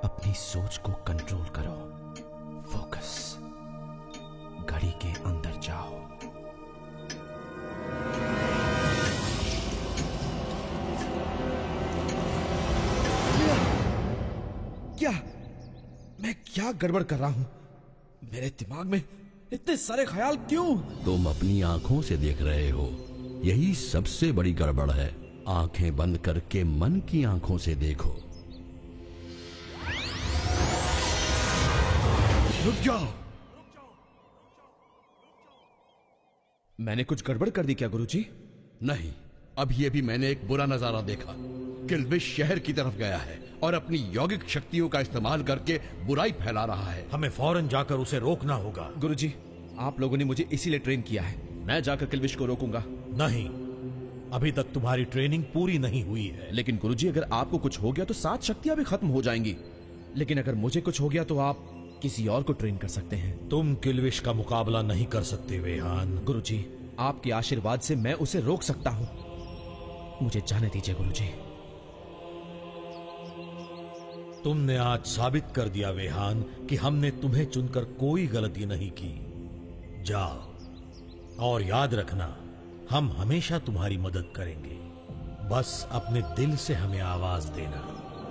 अपनी सोच को कंट्रोल करो। फोकस। घड़ी के अंदर जाओ। क्या मैं क्या गड़बड़ कर रहा हूं? मेरे दिमाग में इतने सारे ख्याल क्यों? तुम अपनी आंखों से देख रहे हो, यही सबसे बड़ी गड़बड़ है। आंखें बंद करके मन की आंखों से देखो। रुक जाओ। मैंने कुछ गड़बड़ कर दी क्या गुरुजी? नहीं, अभी अभी मैंने एक बुरा नजारा देखा। किल्विश शहर की तरफ गया है और अपनी यौगिक शक्तियों का इस्तेमाल करके बुराई फैला रहा है। हमें फौरन जाकर उसे रोकना होगा। गुरुजी, आप लोगों ने मुझे इसीलिए ट्रेन किया है। मैं जाकर किल्विश को रोकूंगा। नहीं, अभी तक तुम्हारी ट्रेनिंग पूरी नहीं हुई है। लेकिन गुरुजी, अगर आपको कुछ हो गया तो 7 शक्तियां भी खत्म हो जाएंगी। लेकिन अगर मुझे कुछ हो गया तो आप किसी और को ट्रेन कर सकते हैं। तुम किल्विश का मुकाबला नहीं कर सकते वेहान। गुरुजी, आपके आशीर्वाद से मैं उसे रोक सकता हूं। मुझे जाने दीजिए गुरुजी। तुमने आज साबित कर दिया वेहान कि हमने तुम्हें चुनकर कोई गलती नहीं की। जाओ और याद रखना, हम हमेशा तुम्हारी मदद करेंगे। बस अपने दिल से हमें आवाज देना।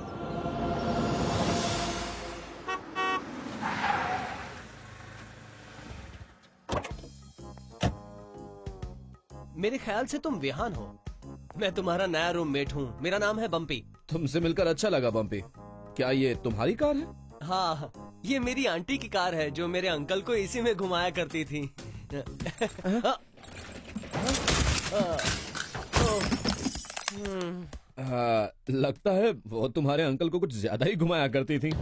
मेरे ख्याल से तुम विहान हो। मैं तुम्हारा नया रूममेट हूँ। मेरा नाम है बम्पी। तुमसे मिलकर अच्छा लगा बम्पी। क्या ये तुम्हारी कार है? हाँ, ये मेरी आंटी की कार है जो मेरे अंकल को इसी में घुमाया करती थी। लगता है वो तुम्हारे अंकल को कुछ ज्यादा ही घुमाया करती थी।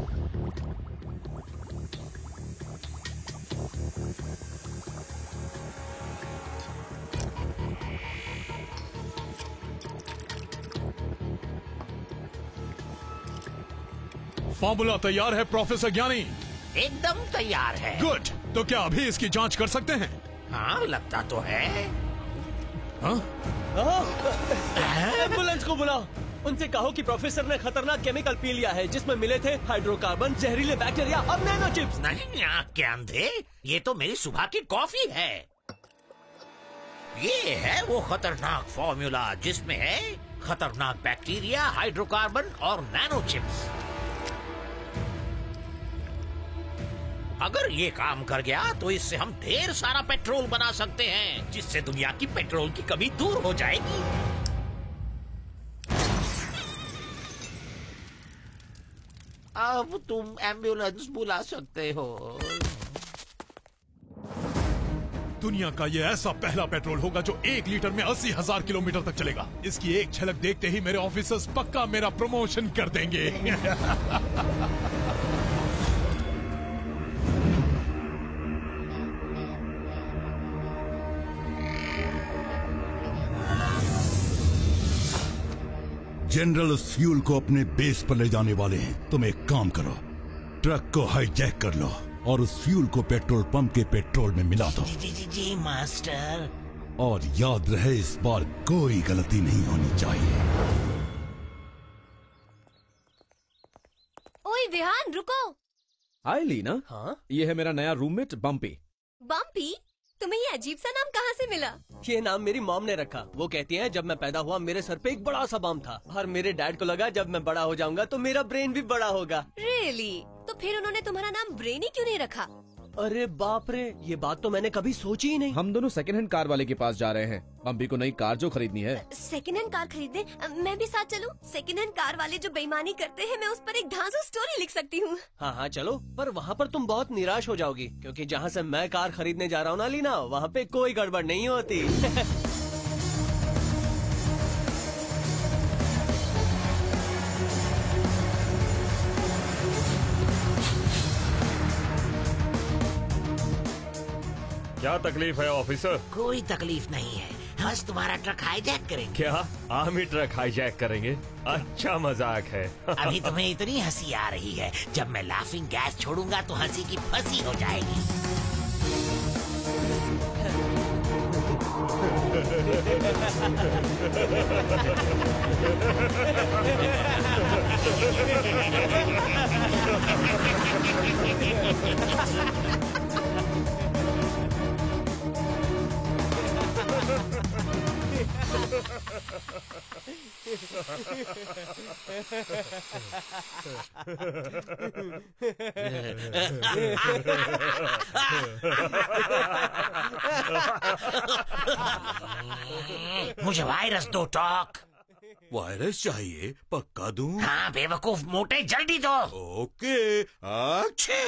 फॉर्मूला तैयार है प्रोफेसर ज्ञानी? एकदम तैयार है। गुड। तो क्या अभी इसकी जांच कर सकते हैं? हाँ, लगता तो है। हाँ? एम्बुलेंस को बुलाओ। उनसे कहो कि प्रोफेसर ने खतरनाक केमिकल पी लिया है जिसमें मिले थे हाइड्रोकार्बन, जहरीले बैक्टीरिया और नैनो चिप्स। नहीं, आँख के अंधे, ये तो मेरी सुबह की कॉफी है। ये है वो खतरनाक फॉर्मूला जिसमें है खतरनाक बैक्टीरिया, हाइड्रोकार्बन और नैनो चिप्स। अगर ये काम कर गया तो इससे हम ढेर सारा पेट्रोल बना सकते हैं, जिससे दुनिया की पेट्रोल की कमी दूर हो जाएगी। अब तुम एम्बुलेंस बुला सकते हो। दुनिया का ये ऐसा पहला पेट्रोल होगा जो 1 लीटर में 80,000 किलोमीटर तक चलेगा। इसकी एक झलक देखते ही मेरे ऑफिसर्स पक्का मेरा प्रमोशन कर देंगे। जनरल उस फ्यूल को अपने बेस पर ले जाने वाले हैं। तुम एक काम करो, ट्रक को हाईजैक कर लो और उस फ्यूल को पेट्रोल पंप के पेट्रोल में मिला दो। जी मास्टर। और याद रहे, इस बार कोई गलती नहीं होनी चाहिए। ओए विहान, रुको। हाय लीना। हाँ? ये है मेरा नया रूममेट बम्पी। बम्पी, तुम्हें ये अजीब सा नाम कहाँ से मिला? ये नाम मेरी मॉम ने रखा। वो कहती हैं जब मैं पैदा हुआ मेरे सर पे एक बड़ा सा बम था और मेरे डैड को लगा जब मैं बड़ा हो जाऊंगा तो मेरा ब्रेन भी बड़ा होगा। रियली? तो फिर उन्होंने तुम्हारा नाम ब्रेनी क्यों नहीं रखा? अरे बाप रे, ये बात तो मैंने कभी सोची ही नहीं। हम दोनों सेकंड हैंड कार वाले के पास जा रहे हैं। बम्पी को नई कार जो खरीदनी है। सेकंड हैंड कार खरीदने? मैं भी साथ चलूं? सेकंड हैंड कार वाले जो बेईमानी करते हैं, मैं उस पर एक धांसू स्टोरी लिख सकती हूँ। हाँ हाँ चलो, पर वहाँ पर तुम बहुत निराश हो जाओगी क्योंकि जहाँ से मैं कार खरीदने जा रहा हूँ ना लीना, वहाँ पे कोई गड़बड़ नहीं होती। क्या तकलीफ है ऑफिसर? कोई तकलीफ नहीं है, बस तुम्हारा ट्रक हाईजैक करेंगे। क्या आर्मी ट्रक हाईजैक करेंगे? अच्छा मजाक है। अभी तुम्हें इतनी हंसी आ रही है, जब मैं लाफिंग गैस छोड़ूंगा तो हंसी की फंसी हो जाएगी। मुझे वायरस दो टॉक। वायरस चाहिए? पक्का दूं? हाँ बेवकूफ मोटे, जल्दी दो। ओके। अच्छा,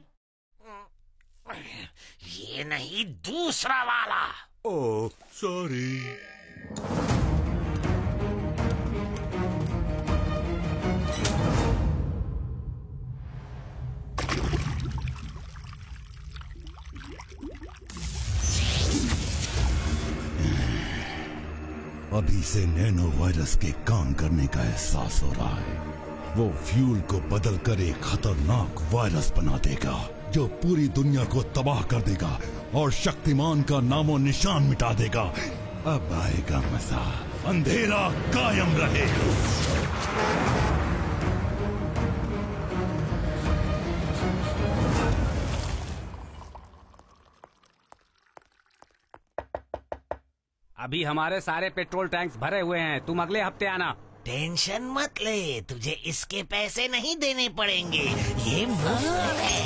ये नहीं, दूसरा वाला। Oh sorry. अभी से नैनो वायरस के काम करने का एहसास हो रहा है। वो फ्यूल को बदल कर एक खतरनाक वायरस बना देगा जो पूरी दुनिया को तबाह कर देगा और शक्तिमान का नामो निशान मिटा देगा। अब आएगा मजा, अंधेरा कायम रहेगा। अभी हमारे सारे पेट्रोल टैंक्स भरे हुए हैं, तुम अगले हफ्ते आना। टेंशन मत ले, तुझे इसके पैसे नहीं देने पड़ेंगे, ये मुफ्त है।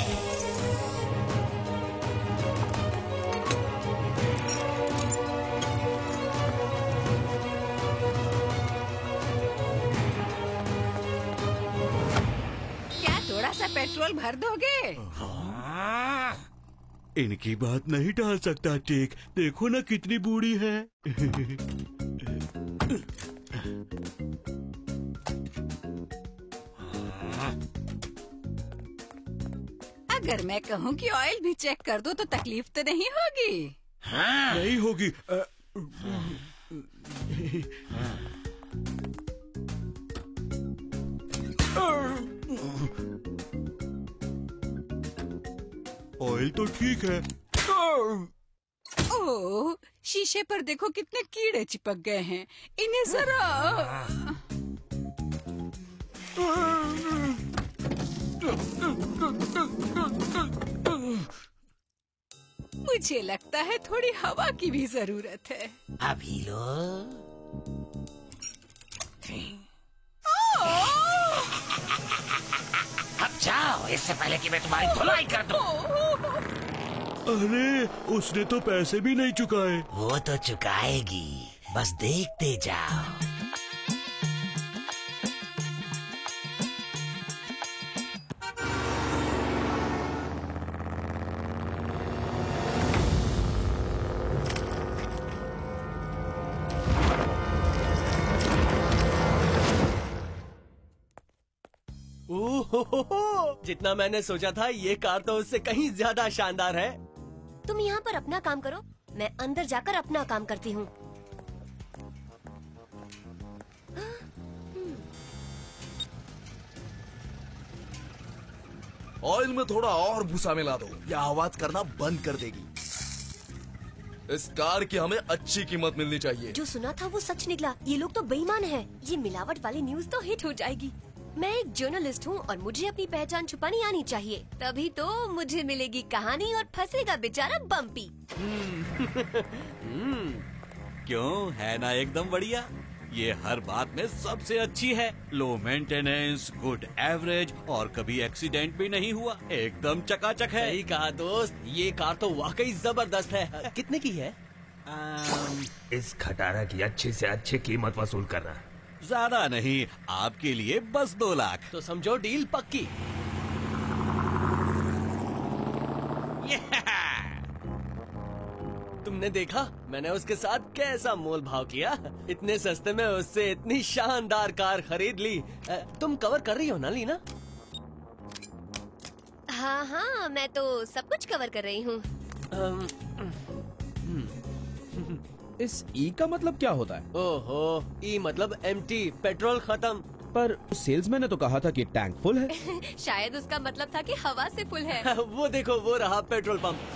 क्या थोड़ा सा पेट्रोल भर दोगे? इनकी बात नहीं टाल सकता टेक, देखो ना कितनी बूढ़ी है। अगर मैं कहूँ कि ऑयल भी चेक कर दो तो तकलीफ तो नहीं होगी? हाँ। नहीं होगी। ऑयल तो ठीक है। ओह, शीशे पर देखो कितने कीड़े चिपक गए हैं, इन्हें जरा। मुझे लगता है थोड़ी हवा की भी जरूरत है। अभी लो। अब जाओ, इससे पहले कि मैं तुम्हारी धुलाई कर दूं। अरे उसने तो पैसे भी नहीं चुकाए। वो तो चुकाएगी, बस देखते जाओ। जितना मैंने सोचा था ये कार तो उससे कहीं ज्यादा शानदार है। तुम यहाँ पर अपना काम करो, मैं अंदर जाकर अपना काम करती हूँ। ऑयल में थोड़ा और भूसा मिला दो, यह आवाज करना बंद कर देगी। इस कार की हमें अच्छी कीमत मिलनी चाहिए। जो सुना था वो सच निकला, ये लोग तो बेईमान हैं। ये मिलावट वाली न्यूज तो हिट हो जाएगी। मैं एक जर्नलिस्ट हूँ और मुझे अपनी पहचान छुपानी आनी चाहिए, तभी तो मुझे मिलेगी कहानी और फंसेगा बेचारा बम्पी। क्यों, है ना एकदम बढ़िया। ये हर बात में सबसे अच्छी है। लो मेंटेनेंस, गुड एवरेज और कभी एक्सीडेंट भी नहीं हुआ, एकदम चकाचक है। सही कहा दोस्त, ये कार तो वाकई जबरदस्त है। कितने की है? इस खटारा की अच्छी से अच्छी कीमत वसूल करना। ज्यादा नहीं, आपके लिए बस 2 लाख। तो समझो डील पक्की। तुमने देखा मैंने उसके साथ कैसा मोल भाव किया। इतने सस्ते में उससे इतनी शानदार कार खरीद ली। तुम कवर कर रही हो ना लीना? हाँ हाँ, मैं तो सब कुछ कवर कर रही हूँ। इस ई का मतलब क्या होता है? ओहो, ई मतलब एम्प्टी, पेट्रोल खत्म। पर सेल्समैन ने तो कहा था कि टैंक फुल है। शायद उसका मतलब था कि हवा से फुल है। वो देखो, वो रहा पेट्रोल पंप।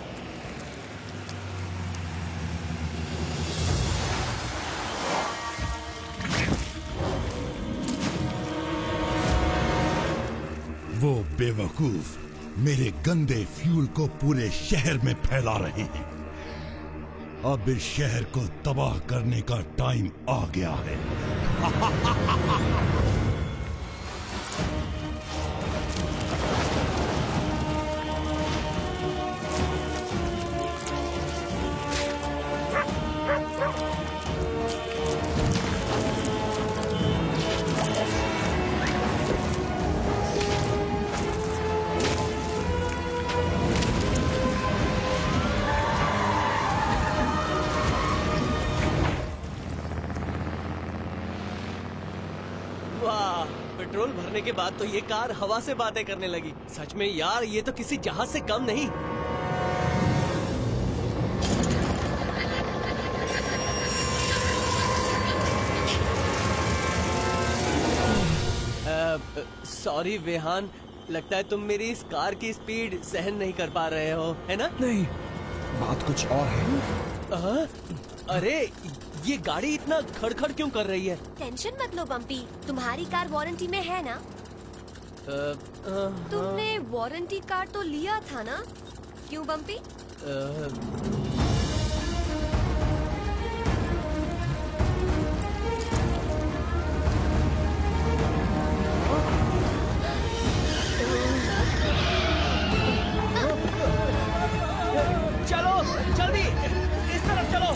वो बेवकूफ मेरे गंदे फ्यूल को पूरे शहर में फैला रहे हैं। अब इस शहर को तबाह करने का टाइम आ गया है। पेट्रोल भरने के बाद तो ये कार हवा से बातें करने लगी। सच में यार, ये तो किसी जहाज से कम नहीं। सॉरी वेहान, लगता है तुम मेरी इस कार की स्पीड सहन नहीं कर पा रहे हो, है ना? नहीं, बात कुछ और है। अरे ये गाड़ी इतना खड़खड़ क्यों कर रही है? टेंशन मत लो बम्पी, तुम्हारी कार वारंटी में है ना? तुमने वारंटी कार्ड तो लिया था ना? क्यों बम्पी? चलो जल्दी, इस तरफ चलो।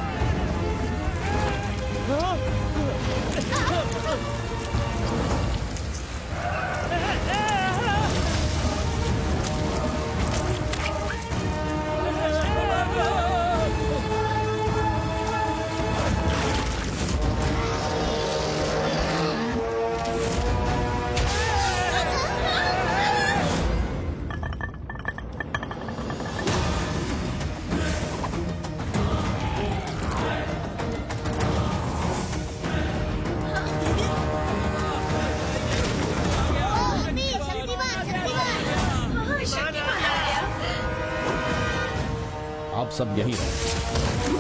आप सब यहीं रहो।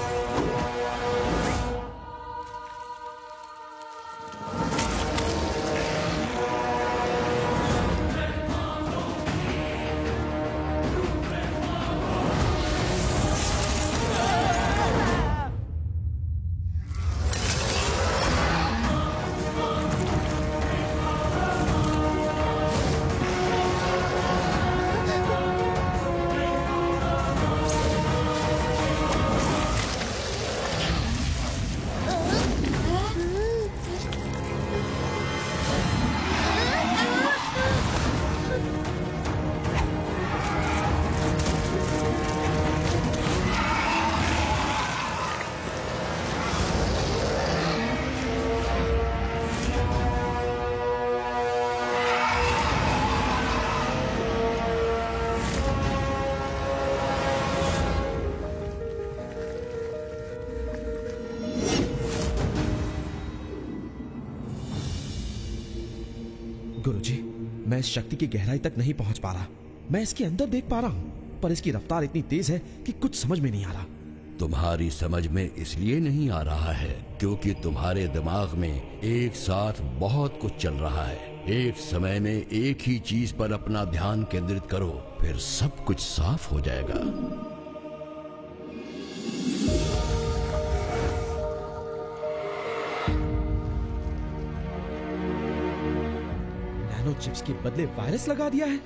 गुरुजी, मैं इस शक्ति की गहराई तक नहीं पहुंच पा रहा। मैं इसके अंदर देख पा रहा हूं, पर इसकी रफ्तार इतनी तेज है कि कुछ समझ में नहीं आ रहा। तुम्हारी समझ में इसलिए नहीं आ रहा है क्योंकि तुम्हारे दिमाग में एक साथ बहुत कुछ चल रहा है। एक समय में एक ही चीज पर अपना ध्यान केंद्रित करो, फिर सब कुछ साफ हो जाएगा। नैनो चिप्स के बदले वायरस लगा दिया है।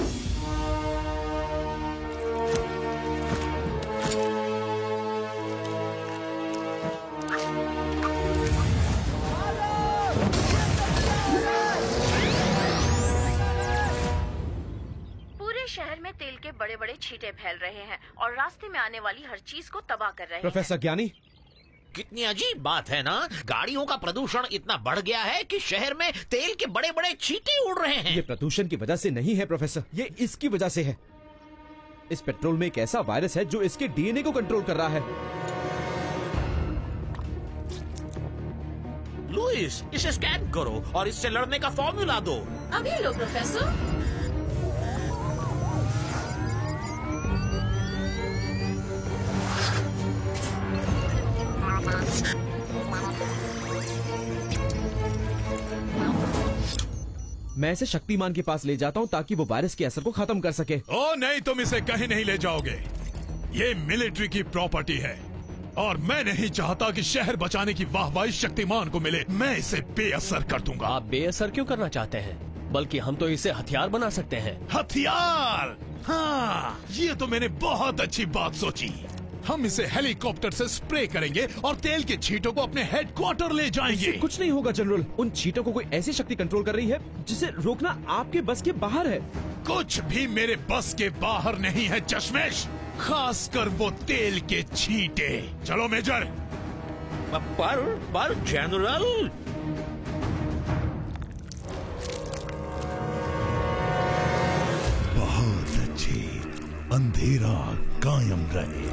पूरे शहर में तेल के बड़े बड़े छींटे फैल रहे हैं और रास्ते में आने वाली हर चीज को तबाह कर रहे हैं। प्रोफेसर ज्ञानी, कितनी अजीब बात है ना। गाड़ियों का प्रदूषण इतना बढ़ गया है कि शहर में तेल के बड़े बड़े छींटे उड़ रहे हैं। ये प्रदूषण की वजह से नहीं है प्रोफेसर, ये इसकी वजह से है। इस पेट्रोल में एक ऐसा वायरस है जो इसके डीएनए को कंट्रोल कर रहा है। लुइस, इसे स्कैन करो और इससे लड़ने का फॉर्मूला दो। अभी लो प्रोफेसर। मैं इसे शक्तिमान के पास ले जाता हूं ताकि वो वायरस के असर को खत्म कर सके। ओ नहीं, तुम इसे कहीं नहीं ले जाओगे। ये मिलिट्री की प्रॉपर्टी है। और मैं नहीं चाहता कि शहर बचाने की वाहवाही शक्तिमान को मिले। मैं इसे बेअसर कर दूंगा। आप बेअसर क्यों करना चाहते हैं? बल्कि हम तो इसे हथियार बना सकते हैं। हथियार? हाँ, ये तो मैंने बहुत अच्छी बात सोची। हम इसे हेलीकॉप्टर से स्प्रे करेंगे और तेल के छींटों को अपने हेडक्वार्टर ले जाएंगे। कुछ नहीं होगा जनरल। उन छींटों को कोई ऐसी शक्ति कंट्रोल कर रही है जिसे रोकना आपके बस के बाहर है। कुछ भी मेरे बस के बाहर नहीं है चश्मेश, खासकर वो तेल के छींटे। चलो मेजर। पर जनरल, बहुत अच्छी। अंधेरा कायम रहे।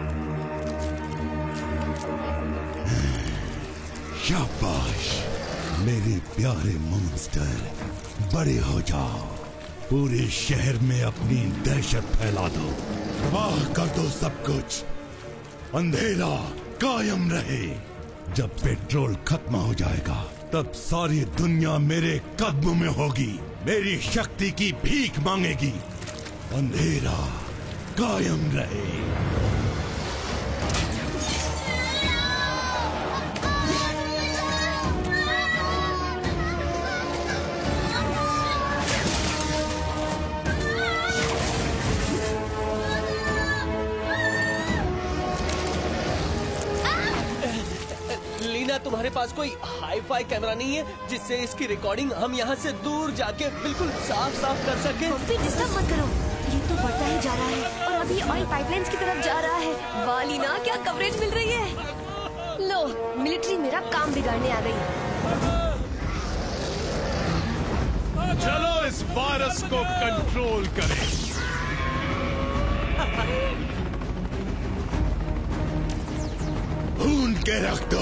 शाबाश मेरे प्यारे मॉन्स्टर, बड़े हो जाओ। पूरे शहर में अपनी दहशत फैला दो। तबाह कर दो सब कुछ। अंधेरा कायम रहे। जब पेट्रोल खत्म हो जाएगा तब सारी दुनिया मेरे कदमों में होगी, मेरी शक्ति की भीख मांगेगी। अंधेरा कायम रहे। तुम्हारे पास कोई हाई फाई कैमरा नहीं है जिससे इसकी रिकॉर्डिंग हम यहाँ से दूर जाके बिल्कुल साफ साफ कर सके? डिस्टर्ब मत करो, ये तो बढ़ता ही जा रहा है और अभी ऑयल पाइपलाइंस की तरफ जा रहा है। वाह लीना, क्या कवरेज मिल रही है। लो, मिलिट्री मेरा काम बिगाड़ने आ गई। चलो इस वायरस को कंट्रोल करें। ढूंढ के रख दो।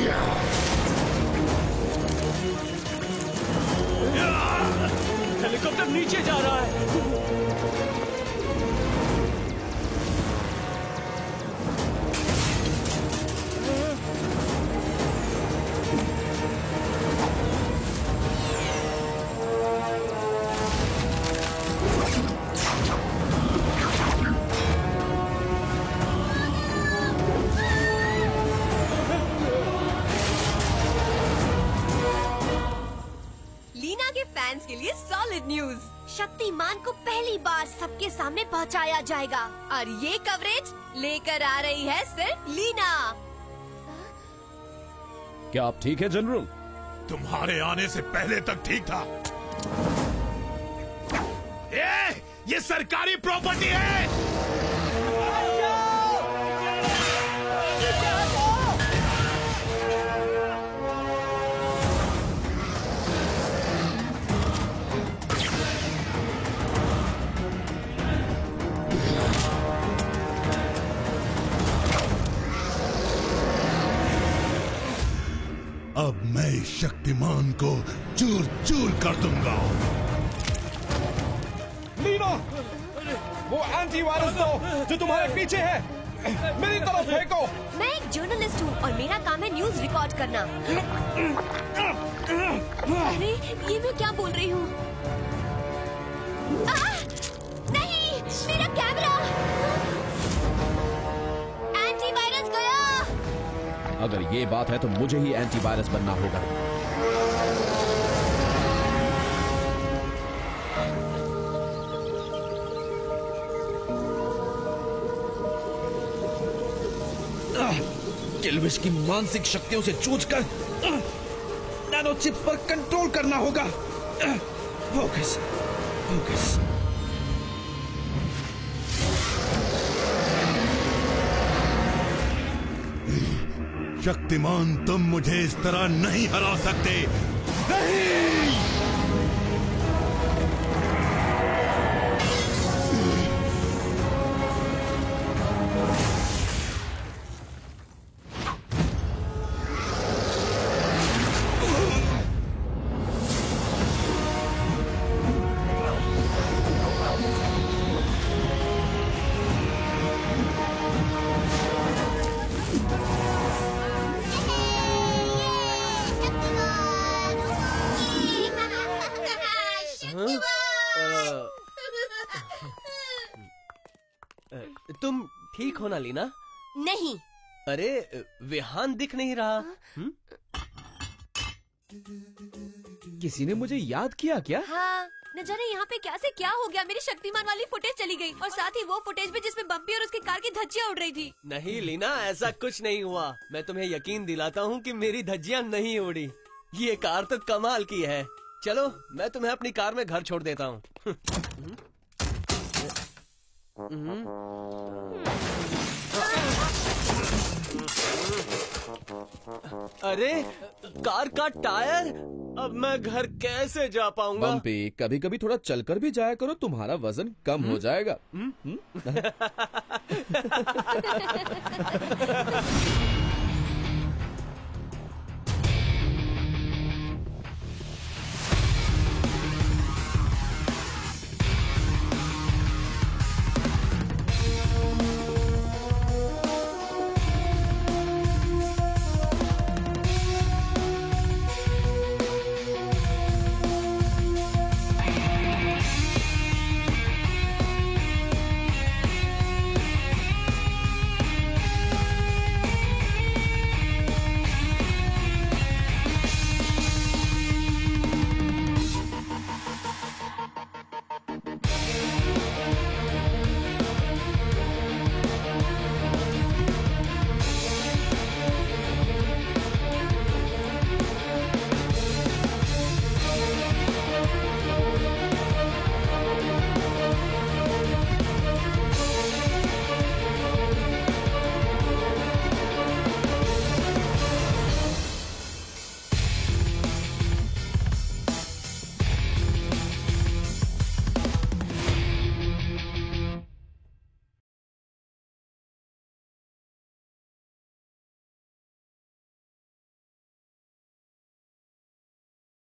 हेलीकॉप्टर नीचे जा रहा है। फैंस के लिए सॉलिड न्यूज। शक्तिमान को पहली बार सबके सामने पहुंचाया जाएगा और ये कवरेज लेकर आ रही है सिर्फ लीना। क्या आप ठीक है जनरल? तुम्हारे आने से पहले तक ठीक था। ये सरकारी प्रॉपर्टी है। अब मैं इस शक्तिमान को चूर चूर कर दूंगा। लीना, वो एंटीवायरस दो जो तुम्हारे पीछे है, मेरी तरफ फेंको। मैं एक जर्नलिस्ट हूँ और मेरा काम है न्यूज रिकॉर्ड करना। अरे ये मैं क्या बोल रही हूँ? नहीं, मेरा कैमरा। एंटीवायरस गया। अगर ये बात है तो मुझे ही एंटीवायरस बनना होगा। किल्विश की मानसिक शक्तियों से जूझकर नैनो चिप्स पर कंट्रोल करना होगा। Focus, focus. शक्तिमान, तुम मुझे इस तरह नहीं हरा सकते। नहीं! तुम ठीक हो ना लीना? नहीं, अरे विहान दिख नहीं रहा। किसी ने मुझे याद किया क्या? हाँ, न जाने यहाँ पे क्या से क्या हो गया। मेरी शक्तिमान वाली फुटेज चली गई और साथ ही वो फुटेज भी जिसमें बम्पी और उसकी कार की धज्जियाँ उड़ रही थी। नहीं लीना, ऐसा कुछ नहीं हुआ। मैं तुम्हें यकीन दिलाता हूँ कि मेरी धज्जियाँ नहीं उड़ी। ये कार तो कमाल की है। चलो मैं तुम्हें अपनी कार में घर छोड़ देता हूँ। अरे कार का टायर, अब मैं घर कैसे जा पाऊंगा? बम्पी, कभी कभी थोड़ा चलकर भी जाया करो, तुम्हारा वजन कम हो जाएगा।